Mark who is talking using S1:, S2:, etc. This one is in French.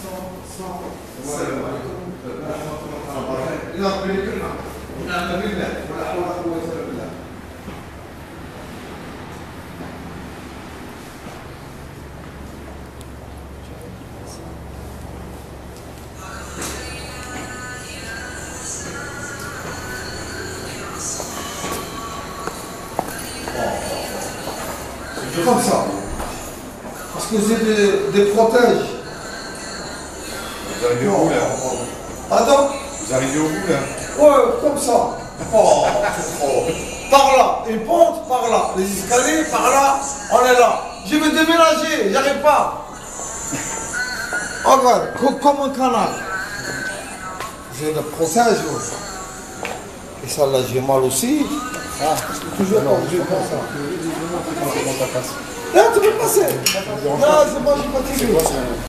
S1: السلام عليكم ورحمة الله وبركاته. إلى كلنا ونعم بالله ولا حول ولا قوة إلا بالله. Comme ça. Parce que j'ai des protèges.
S2: Vous arrivez au bout là.
S1: Pardon?
S2: Vous arrivez au bout là.
S1: Ouais, comme ça. Oh, par là, une pente, par là. Les escaliers, par là, on est là. Je vais déménager, j'arrive pas. Oh, regarde, comme un canal. J'ai des protèges. Et ça là, j'ai mal aussi. Ah, toujours obligé comme ça. Là, tu peux passer. Non, c'est moi, j'ai fatigué.